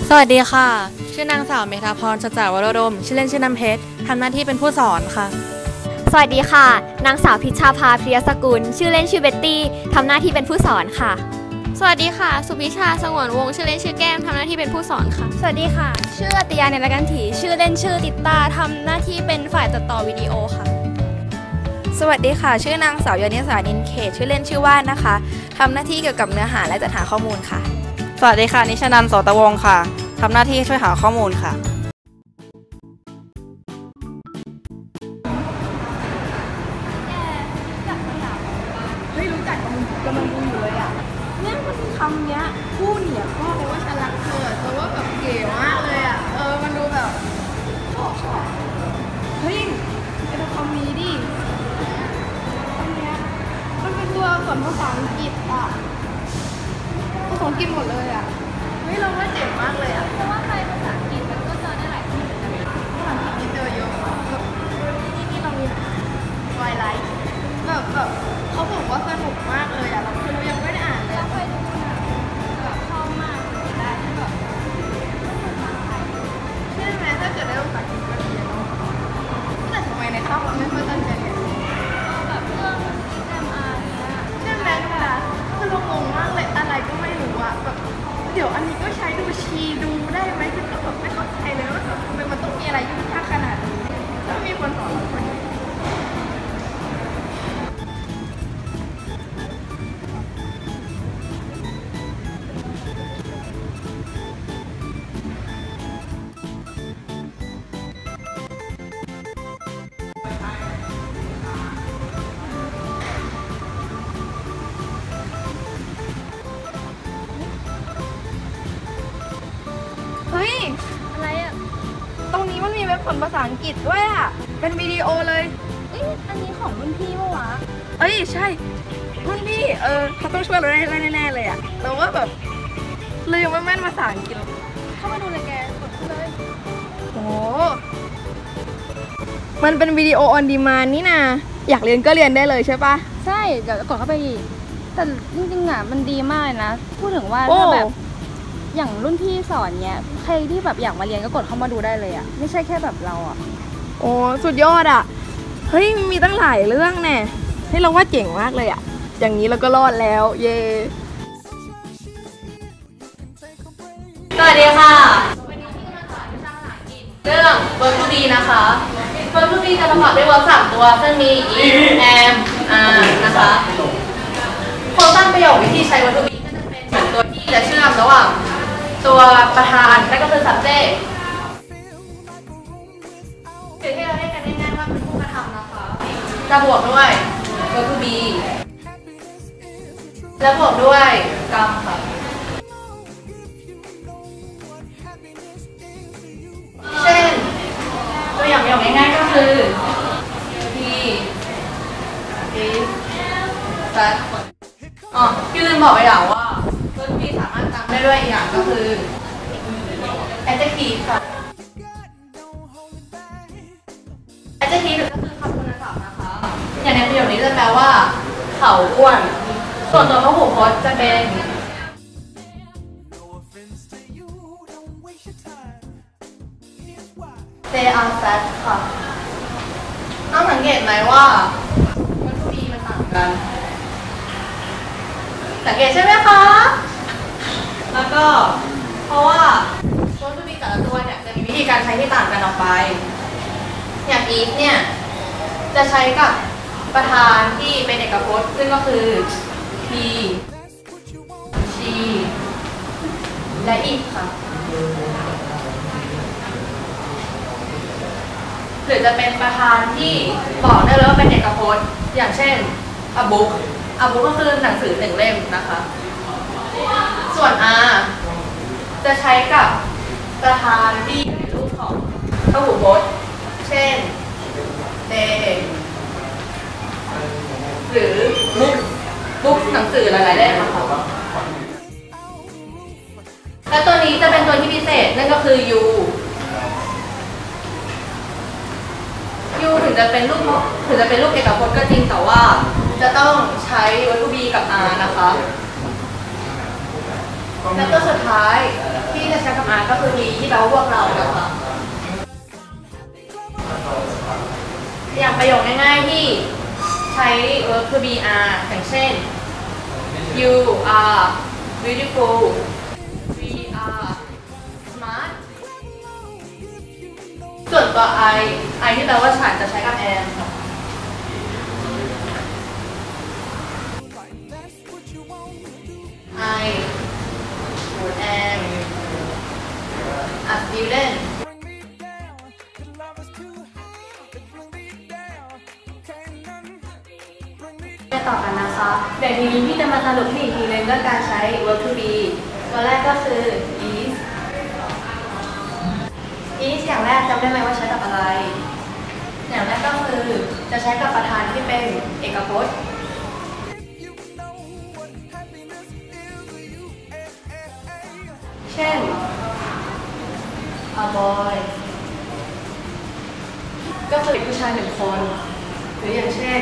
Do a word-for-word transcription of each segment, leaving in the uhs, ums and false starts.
สวัสดีค่ะชื่อนางสาวเมธาพรชจาวรดมชื่อเล่นชื่อน้ำเพชรทำหน้าที่เป็นผู้สอนค่ะสวัสดีค่ะนางสาวพิชชาภาพิยสกุลชื่อเล่นชื่อเบ็ตตี้ทำหน้าที่เป็นผู้สอนค่ะสวัสดีค่ะสุพิชาสงวนวงศ์ชื่อเล่นชื่อแก้มทำหน้าที่เป็นผู้สอนค่ะสวัสดีค่ะชื่ออัตยาเนรกันถีชื่อเล่นชื่อติตาทำหน้าที่เป็นฝ่ายตัดต่อวิดีโอค่ะสวัสดีค่ะชื่อนางสาวยนิสานินเขตชื่อเล่นชื่อว่านนะคะทำหน้าที่เกี่ยวกับเนื้อหาและจัดหาข้อมูลค่ะสวัสดีค่ะนิชนันท์ โสตวงศ์ค่ะทำหน้าที่ช่วยหาข้อมูลค่ะเฮ้ยรู้จักกำลังกำลังดูอยู่เลยอ่ะเนี่ยมันคำเนี้ยคู่เหนียวก็แปลว่าฉันรักเธอแต่ว่าแบบเก๋มากเลยอ่ะเออมันดูแบบเฮ้ยไอ้ตัวคำนี้ดิคำเนี้ยมันเป็นตัวส่วนภาษาอังกฤษอ่ะภาษาอังกฤษหมดเลยอ่ะเฮ้ยเราว่าเจ๋งมากเลยอ่ะเพราะว่าใครภาษาอังกฤษมันก็เจอได้หลายที่เหมือนกันภาษาอังกฤษนี่เจอเยอะแบบนี่นี่เรามีไวไลท์แบบแบบเขาบอกว่าสนุกมากเลยอ่ะเราคือเรายังไม่ได้อ่านเลยเคยดูนะแบบชอบมากเลยได้ที่แบบใช่ไหมถ้าเกิดได้โอกาสจริงก็ดีเนาะแต่ทำไมในคาบเราไม่ค่อยตั้งใจเรียนแบบเรื่อง เอ็ม อาร์ เนี่ยใช่ไหมคะคือเรางงมากเลยอะไรก็ไม่รู้อ่ะแบบเดี๋ยวอันนี้ก็ใช้ดูชีดูได้ไหมคือก็แบบไม่เข้าใจเลยว่าแบบทำไมมันต้องมีอะไรยุ่งยากขนาดนี้แล้วมีคนสอนเราคนนี้เฮ้ยอะไรอ่ะตรงนี้มันมีเว็บสอนภาษาอังกฤษด้วยอ่ะเป็นวิดีโอเลยเอ๊ะอันนี้ของรุ่นพี่ปะวะเอ้ยใช่รุ่นพี่เออเขาต้องช่วยเราได้แน่ๆเลยอ่ะแต่ว่าแบบลืมว่าแม่นภาษาอังกฤษเข้ามาดูเลยแกกดเลยโอ้มันเป็นวิดีโอออนดีมานด์นี่นะอยากเรียนก็เรียนได้เลยใช่ปะใช่เดี๋ยวกดเข้าไปอีกแต่จริงๆอ่ะมันดีมากนะพูดถึงว่าถ้าแบบอย่างรุ่นพี่สอนเนี้ยใครที่แบบอยากมาเรียนก็กดเข้ามาดูได้เลยอ่ะไม่ใช่แค่แบบเราอ่ะโอ้สุดยอดอ่ะเฮ้ยมีตั้งหลายเรื่องแน่ให้เราว่าเจ๋งมากเลยอ่ะอย่างนี้เราก็รอดแล้วเย่สวัสดีค่ะวันนี้ที่จะมาสอนวิชาภาษาอังกฤษเรื่อง verb to be นะคะ verb to be จะประกอบด้วย verb สามตัวซึ่งมี is am are นะคะโครงสร้างประโยควิธีใช้ verb to be ก็จะเป็นเหมือนตัวที่จะเชื่อมระหว่างตัวประธานและก็คือ subject คือที่เราเรียกกันง่ายๆว่าเป็นผู้กระทำนะคะจะบวกด้วย verb to be และบวกด้วยกรรมค่ะเช่นตัวอย่างประโยคง่ายๆก็คือ he is that อ๋อพี่ลืมบอกไปอย่างว่าverb to be สามารถตามได้ด้วยอีกอย่างก็คือ adjective ค่ะ adjective ก็คือคำคุณศัพท์นะคะอย่างในประโยคนี้จะแปลว่าเขาอ้วนส่วนตัวพหูพจน์จะเป็น they are fat ค่ะต้องสังเกตไหมว่าวัตถุดิบมันต่างกันสังเกตใช่ไหมคะแล้วก็เพราะว่าวัตถุดิบแต่ละตัวเนี่ยจะมีวิธีการใช้ที่ต่างกันออกไปอย่าง is เนี่ยจะใช้กับประธานที่เป็นเอกพจน์ซึ่งก็คือ he she และ it ค่ะหรือจะเป็นประธานที่บอกได้เลยว่าเป็นเอกพจน์อย่างเช่น a book a book ก็คือหนังสือหนึ่งเล่มนะคะส่วน are จะใช้กับประธานที่อยู่ในรูปของพหูพจน์เช่น they หรือ book book หนังสือหลายๆเล่มนะคะและตัวนี้จะเป็นตัวที่พิเศษนั่นก็คือ you you ถึงจะเป็นรูปถึงจะเป็นรูปเอกพจน์ก็จริงแต่ว่าจะต้องใช้วัตถุ be กับ are นะคะแล้วก็สุดท้ายที่จะใช้กับ are ก็คือ we ที่แปลว่าพวกเรานะคะอย่างประโยคง่ายๆที่ใช้ verb to be are อย่างเช่น you are beautiful we are smart ส่วนตัว I I ที่แปลว่าฉันจะใช้กับ am ค่ะ I am a student ไปต่อกันนะคะเดี๋ยวทีนี้พี่จะมาสรุปให้อีกทีนึงเรื่องการใช้ verb to be ตัวแรกก็คือ is is อย่างแรกจำได้ไหมว่าใช้กับอะไร อย่างแรกก็คือจะใช้กับประธานที่เป็นเอกพจน์เช่น a boy ก็คือผู้ชายหนึ่งคน หรืออย่างเช่น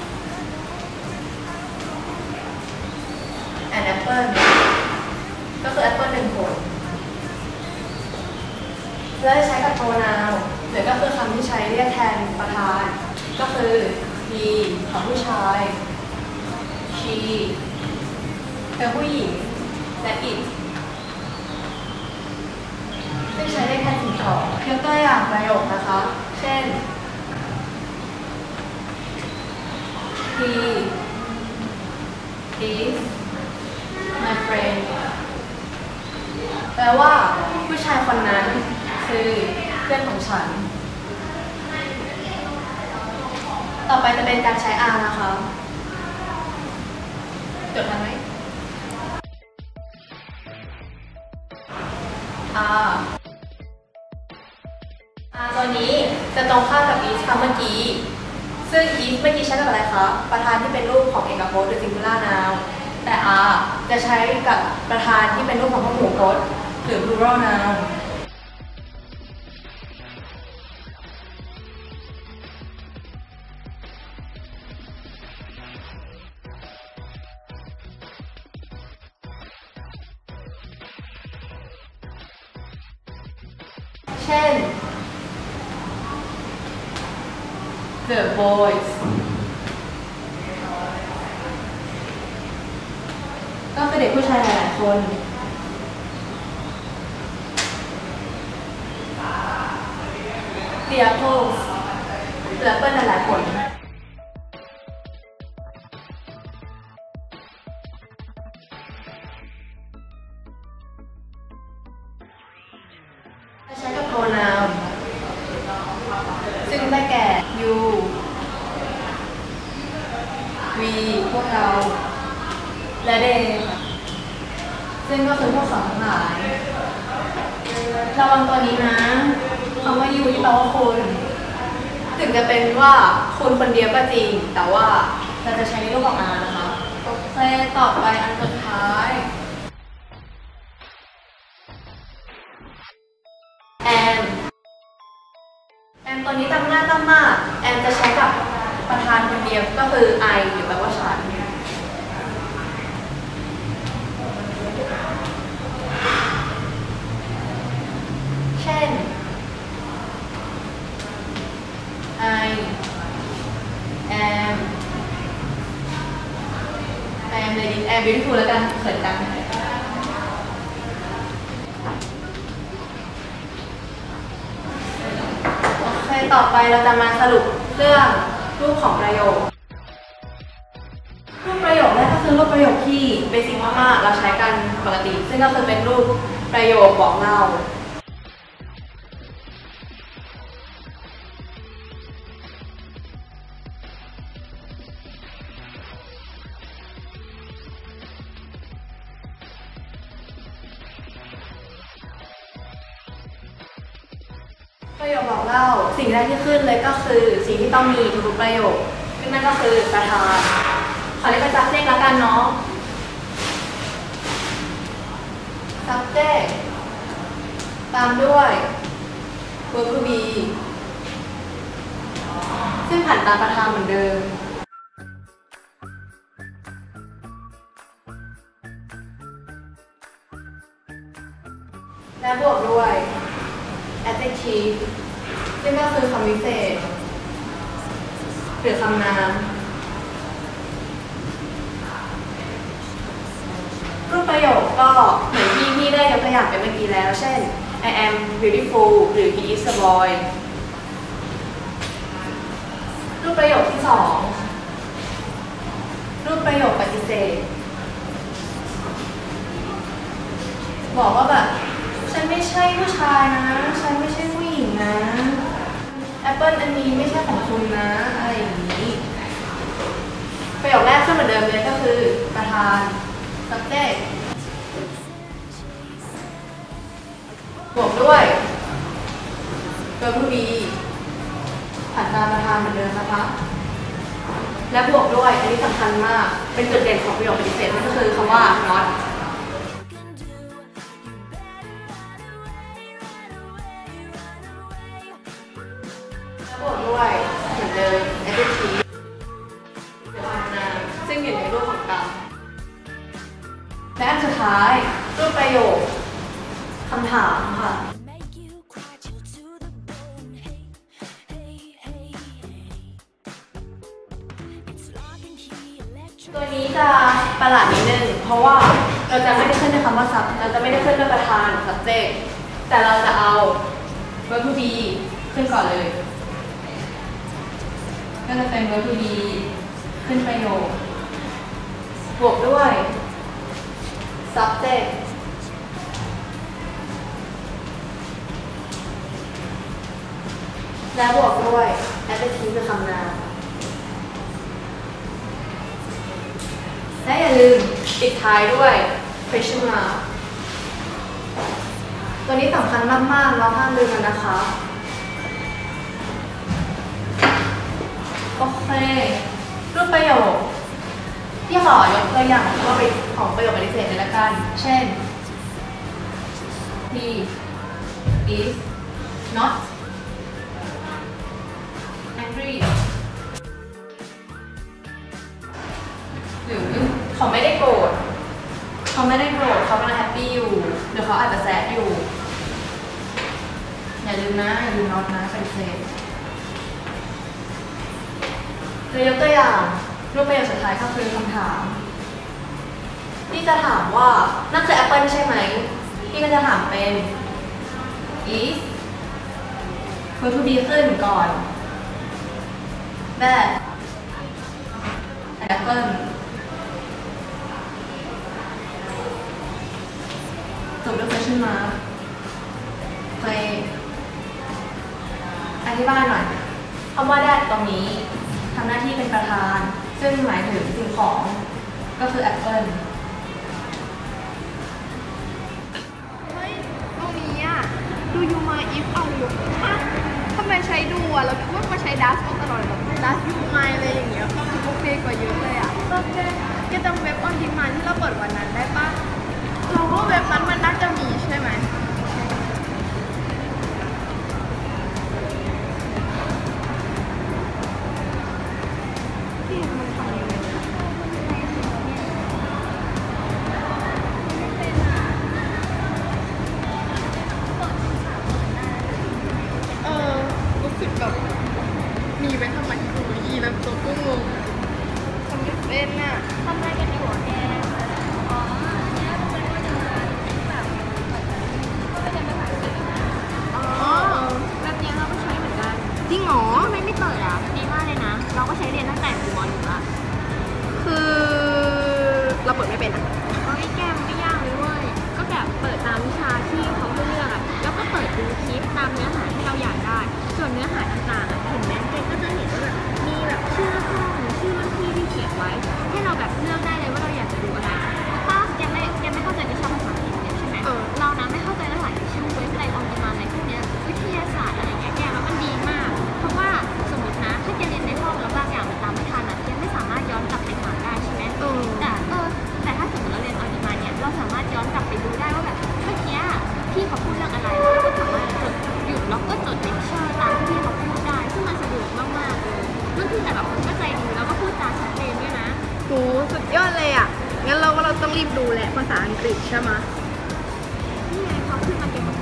an apple ก็คือ apple หนึ่งผลแล้วจะใช้กับ pronoun หรือก็คือคำที่ใช้เรียกแทนประธาน ก็คือ he ของผู้ชาย she เป็นผู้หญิง และ it ซึ่งใช้ได้แค่สิ่งของยกตัวอย่างประโยคนะคะ เช่น he is my friend แปลว่าผู้ชายคนนั้นคือเพื่อนของฉัน ต่อไปจะเป็นการใช้ are นะคะจดทันไหม are are ตัวนี้จะตรงข้ามกับ is คำเมื่อกี้ ซึ่ง is เมื่อกี้ใช้กับอะไรคะ ประธานที่เป็นรูปของเอกพจน์หรือ singular noun แต่ are จะใช้กับประธานที่เป็นรูปของพหูพจน์หรือ plural noun เช่น the boys ก็คือเด็กผู้ชายหลายๆคน the apples หรือ apple หลายๆผลใช้กับ pronoun ซึ่งได้แก่ you we พวกเรา และ they ซึ่งก็คือพวกเขาทั้งหลายระวังตัวนี้นะคำว่า you ที่แปลว่าคุณถึงจะเป็นว่าคุณคนเดียวก็จริงแต่ว่าเราจะใช้ในรูปของ are นะคะโอเคต่อไปอันสุดท้าย am am ตัวนี้จำง่ายมาก am จะใช้กับประธานคนเดียวก็คือ I หรือแปลว่าฉัน เช่น I am I am lady I am beautiful แล้วกันเขินจังโอเคต่อไปเราจะมาสรุปเรื่องรูปของประโยครูปประโยคแรกก็คือรูปประโยคที่เบสิกมากๆเราใช้กันปกติซึ่งก็คือเป็นรูปประโยคบอกเล่าประโยคบอกเล่าสิ่งแรกที่ขึ้นเลยก็คือสิ่งที่ต้องมีทุกประโยคซึ่งนั่นก็คือประธานขอเรียกเป็น subject แล้วกันเนาะ subject ตามด้วย verb to be ซึ่งผันตามประธานเหมือนเดิมและบวกด้วย adjective ซึ่งก็คือคำวิเศษหรือคำนามรูปประโยคก็เหมือนที่พี่ได้ยกตัวอย่างไปเมื่อกี้แล้วเช่น I am beautiful หรือ he is a boy รูปประโยคที่สองรูปประโยคปฏิเสธบอกว่าแบบฉันไม่ใช่ผู้ชายนะฉันไม่ใช่ผู้หญิงนะแอปเปิลอันนี้ไม่ใช่ของคุณนะอะไรอย่างนี้ประโยคแรกขึ้นเหมือนเดิมเลยก็คือประธาน subject บวกด้วย verb to be ผ่านตามประธานเหมือนเดิมนะคะและบวกด้วยอันนี้สำคัญมากเป็นจุดเด่นของประโยคปฏิเสธนั่นก็คือคำว่า not และบวกด้วยเหมือนเดิม adjective หรือคำนามซึ่งอยู่ในรูปของกรรมและอันสุดท้ายรูปประโยคคำถามค่ะตัวนี้จะประหลาดนิดนึงเพราะว่าเราจะไม่ได้ขึ้นด้วยคำว่า sub เราจะไม่ได้ขึ้นด้วยประธาน subject แต่เราจะเอา verb to be ขึ้นก่อนเลยก็จะเป็น verb to be ขึ้นประโยคบวกด้วย subject และบวกด้วย adjective คือคำนามและอย่าลืมปิดท้ายด้วย question mark ตัวนี้สำคัญมากๆเราห้ามลืมมันนะคะโอเครูปประโยคที่ขอยกตัวอย่างของประโยคปฏิเสธเลยละกันเช่น he is not angry หรือเขาไม่ได้โกรธเขาไม่ได้โกรธเขากำลังแฮปปี้อยู่หรือเขาอาจจะแซดอยู่อย่าลืมนะอย่าลืมน็อตนะปฏิเสธเลยยกตัวอย่างรูปประโยคสุดท้ายก็คือคำถามที่จะถามว่านั่นคือแอปเปิลใช่ไหมที่ก็จะถามเป็น is verb to be ขึ้นก่อน that apple จบด้วย question mark ไปอธิบายหน่อยคำว่า that ตรงนี้ทำหน้าที่เป็นประธานซึ่งหมายถึงสิ่งของก็คือ apple เฮ้ยตรงนี้อ่ะดูยูมาอีฟเอาอยู่อ่ะทำไมใช้ดูอ่ะแล้วก็มาใช้ดัสมาตลอดแบบดัสยูมาอะไรอย่างเงี้ยก็คือโอเคกว่าเยอะเลยอ่ะก็แค่แกจำเว็บออนดิมานที่เราเปิดวันนั้นได้ปะเราว่าเว็บนั้นมันน่าจะมีใช่ไหมแบบมีไว้ทำไมกูอีแล้วตัวก็งงทำไม่เป็นน่ะทำอะไรกันอยู่แกอ๋อเนี่ยมันก็จะมาแบบก็จะมาถ่ายอ๋อแบบนี้เราก็ใช้เหมือนกันจริงเหรอไม่ไม่เปิดอ่ะดีมากเลยนะเราก็ใช้เรียนตั้งแต่ปีม.หนึ่งละคือเราเปิดไม่เป็นอ่ะก็ไม่แก้มไม่ยากเลยเว้ยก็แบบเปิดตามวิชาที่เขาเลือกอ่ะแล้วก็เปิดดูคลิปตามเนื้อหาที่เราอยากได้ส่วนเนื้อหาต่างๆเห็นไหมเจนก็จะเห็นว่าแบบมีแบบชื่อห้องชื่อรุ่นพี่ที่เขียนไว้ให้เราแบบเลือกได้เลยว่าเราอยากจะดูอะไรป้าแกไม่แกไม่เข้าใจวิชาภาษาอังกฤษเนี่ยใช่ไหมเรานะไม่เข้าใจเท่าไหร่ชื่อเว็บอะไรออนไลน์อะไรพวกเนี้ยวิทยาศาสตร์อะไรเงี้ยแกแล้วมันดีมากเพราะว่าสมมตินะถ้าแกเรียนในห้องแล้วบางอย่างมันตามไม่ทันอ่ะแกไม่สามารถย้อนกลับไปหาได้ใช่ไหมแต่เออแต่ถ้าสมมติเราเรียนออนไลน์เนี่ยเราสามารถย้อนกลับไปดูได้ว่าแบบเมื่อกี้พี่เขาพูดเรื่องอะไรเราก็สามารถจดหยุดแล้วก็จดเลคเชอร์ตามที่พี่เขาพูดได้ซึ่งมันสะดวกมากๆเลยรุ่นพี่แต่ละคนก็ใจดีแล้วก็พูดจาชัดเจนด้วยนะโหสุดยอดเลยอ่ะงั้นเราก็เราต้องรีบดูแหละภาษาอังกฤษใช่ไหมนี่ไงเขาขึ้นมาเป็นภาษา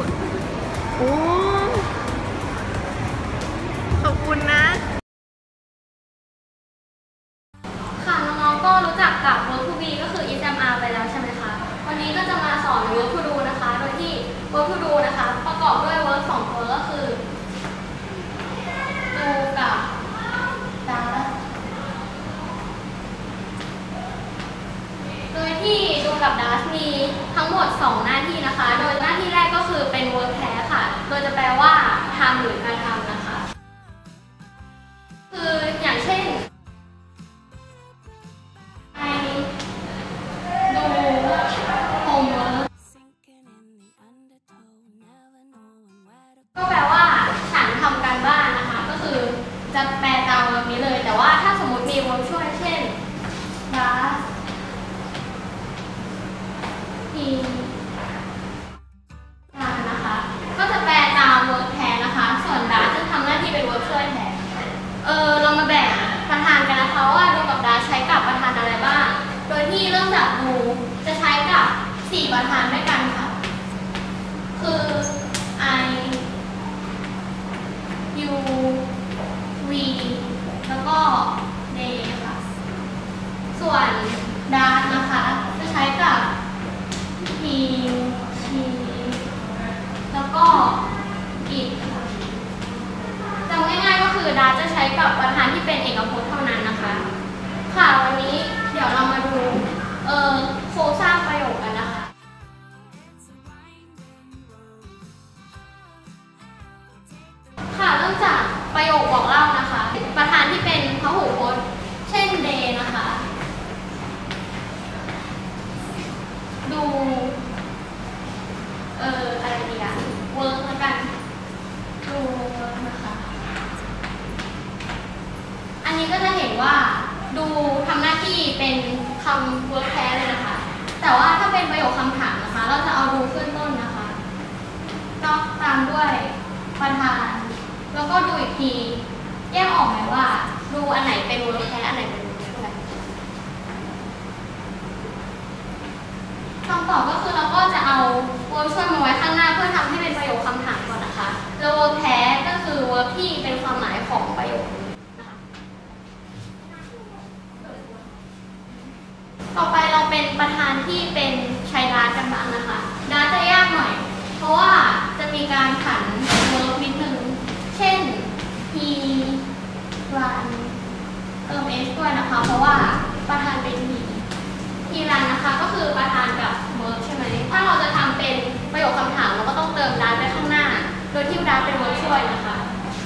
ำหรือการทำนะคะคืออย่างเช่นไปดูโฮมเวิร์กก็แปลว่าฉันทำการบ้านนะคะก็คือจะแปลตามเวิร์กนี้เลยแต่ว่าถ้าสมมติมีเวิร์กช่วยเช่น does he นะคะก็จะแปลตามเวิร์กแทนนะคะส่วน does จะทำหน้าที่เป็นเวิร์กช่วยแทนเออเรามาแบ่งประธานกันนะคะว่าดูกับ does ใช้กับประธานอะไรบ้างโดยที่เริ่มจากดูจะใช้กับสี่ประธานด้วยกันค่ะคือ I you we แล้วก็ they ค่ะส่วน does นะคะจะใช้กับ he she แล้วก็ it ค่ะจำง่ายๆก็คือ does จะใช้กับประธานที่เป็นเอกพจน์เท่านั้นนะคะค่ะวันนี้เดี๋ยวเรามาดูเอ่อโครงสร้างประโยคกันนะคะค่ะเริ่มจากประโยคบอกเล่านะคะประธานที่เป็นพหูพจน์เช่น they นะคะดูเอ่ออะไรดีอะ work แล้วกันดู work นะคะอันนี้ก็จะเห็นว่าดูทำหน้าที่เป็นคำ work แท้เลยนะคะแต่ว่าถ้าเป็นประโยคคำถามนะคะเราจะเอาดูขึ้นต้นนะคะก็ตามด้วยประธานแล้วก็ดูอีกทีแยกออกไหมว่าดูอันไหนเป็น verb แท้อันไหนเป็น verb ช่วยคำตอบก็คือเราก็จะเอา verb ช่วยมาไว้ข้างหน้าเพื่อทำให้เป็นประโยคคำถามก่อนนะคะแล้ว verb แท้ก็คือ verb ที่เป็นความหมายของประโยคนี้นะคะต่อไปเราเป็นประธานที่เป็นใช้ดากันบ้างนะคะดาจะยากหน่อยเพราะว่าจะมีการผัน verb นิดนึงเช่น he run เติม s ด้วยนะคะเพราะว่าประธานเป็น he he run นะคะก็คือประธานกับ verb ใช่ไหมถ้าเราจะทำเป็นประโยคคำถามเราก็ต้องเติม does ไว้ข้างหน้าโดยที่ does เป็น verb ช่วยนะคะ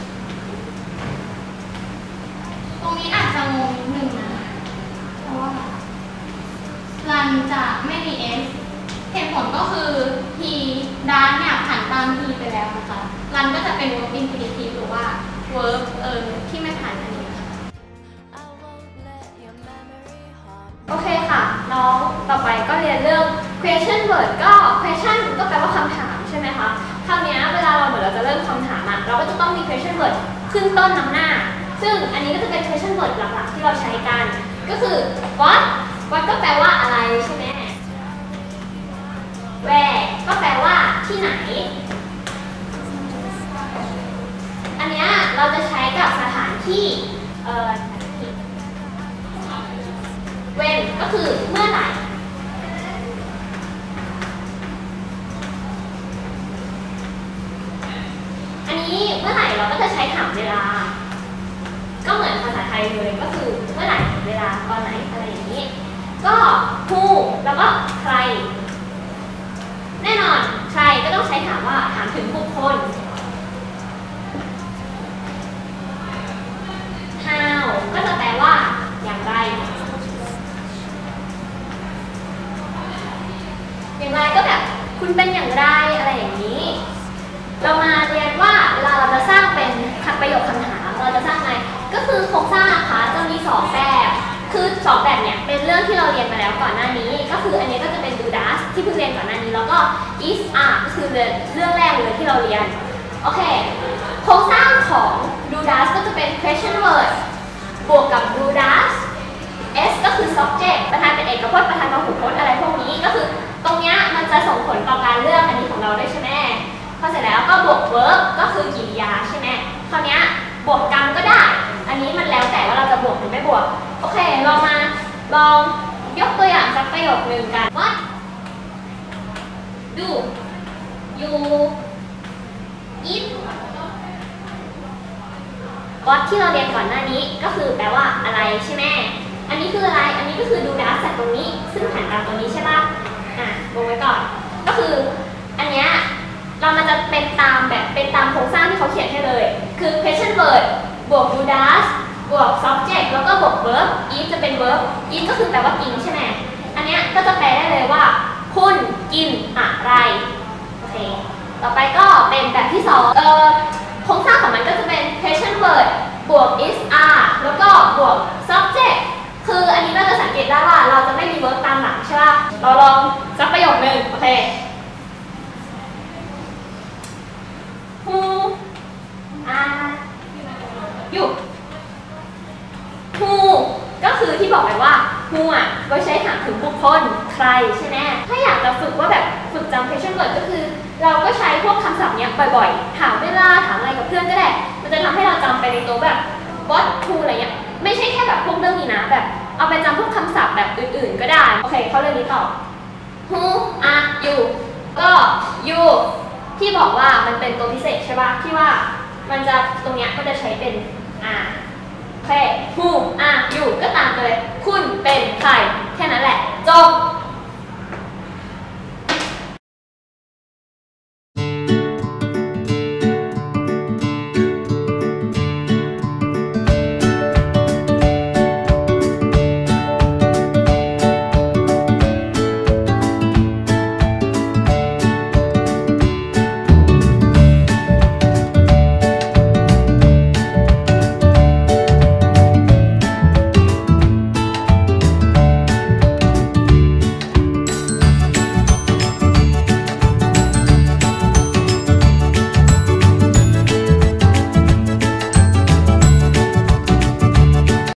ตรงนี้อาจจะงงนิดนึงนะเพราะว่า run จะไม่มี s เหตุผลก็คือ he does เนี่ยผันตาม he ไปแล้วนะคะรันก็จะเป็น verb infinitive หรือว่า verb เออที่ไม่ผ่านอันนี้ค่ะโอเคค่ะน้องต่อไปก็เรียนเรื่อง question word ก็ question ก็แปลว่าคำถามใช่ไหมคะคราวนี้เวลาเราเหมือนเราจะเริ่มคำถามอะเราก็จะต้องมี question word ขึ้นต้นนำหน้าซึ่งอันนี้ก็จะเป็น question word หลักๆที่เราใช้กันก็คือ what what ก็แปลว่าอะไรใช่ไหม where ก็แปลว่าที่ไหนอันนี้เราจะใช้กับสถานที่เอ่อ when ก็คือเมื่อไหร่อันนี้เมื่อไหร่เราก็จะใช้ถามเวลาก็เหมือนภาษาไทยเลยก็คือเมื่อไหร่เวลาตอนไหนอะไรอย่างนี้ก็ who แล้วก็ใครแน่นอนใครก็ต้องใช้ถามว่าถามถึงบุคคลhow ก็จะแปลว่าอย่างไรอย่างไรก็แบบคุณเป็นอย่างไรอะไรอย่างนี้เรามาเรียนว่าเวลาเราจะสร้างเป็นประโยคคำถามเราจะสร้างไงก็คือโครงสร้างนะคะจะมีสองแบบคือสองแบบเนี่ยเป็นเรื่องที่เราเรียนมาแล้วก่อนหน้านี้ก็คืออันนี้ก็จะเป็น do does ที่เพิ่งเรียนก่อนหน้านี้แล้วก็ is are ก็คือเรื่องแรกเลยที่เราเรียนโอเคโครงสร้างของ do does ก็จะเป็น question wordบวกกับ do does s ก็คือ subject ประธานเป็นเอกพจน์ประธานพหูพจน์อะไรพวกนี้ก็คือตรงเนี้ยมันจะส่งผลต่อการเลือกอันนี้ของเราด้วยใช่ไหมพอเสร็จแล้วก็บวก verb ก็คือกริยาใช่ไหมคราวเนี้ยบวกกรรมก็ได้อันนี้มันแล้วแต่ว่าเราจะบวกหรือไม่บวกโอเคลองมาลองยกตัวอย่างสักประโยคนึงกัน what do you eat what ที่เราเรียนก่อนหน้านี้ก็คือแปลว่าอะไรใช่ไหมอันนี้คืออะไรอันนี้ก็คือ do does จากตรงนี้ซึ่งผ่านตามตรงนี้ใช่ป่ะอ่ะวงไว้ก่อนก็คืออันเนี้ยเรามันจะเป็นตามแบบเป็นตามโครงสร้างที่เขาเขียนให้บวก verb eat จะเป็น verb eat ก็คือแปลว่ากินใช่ไหมอันเนี้ยก็จะแปลได้เลยว่าคุณกินอะไรโอเคต่อไปก็เป็นแบบที่สองเอ่อโครงสร้างของมันก็จะเป็น question word บวก is are แล้วก็บวก subject คืออันนี้เราจะสังเกตได้ว่าเราจะไม่มี verb ตามหลังใช่ป่ะเราลองสักประโยคหนึ่งโอเค who are you who ก็คือที่บอกไปว่า who อ่ะไว้ใช้ถามถึงบุคคลใครใช่ไหมถ้าอยากจะฝึกว่าแบบฝึกจำ question word ก็คือเราก็ใช้พวกคำศัพท์เนี้ยบ่อยๆถามเวลาถามอะไรกับเพื่อนก็ได้มันจะทำให้เราจำไปในตัวแบบ what who อะไรเงี้ยไม่ใช่แค่แบบพวกเรื่องนี้นะแบบเอาไปจำพวกคำศัพท์แบบอื่นๆก็ได้โอเคเข้าเรื่องนี้ต่อ who are you ก็ you ที่บอกว่ามันเป็นตัวพิเศษใช่ป่ะที่ว่ามันจะตรงเนี้ยก็จะใช้เป็น are โอเค who are you ก็ตามไปเลยคุณเป็นใครแค่นั้นแหละจบ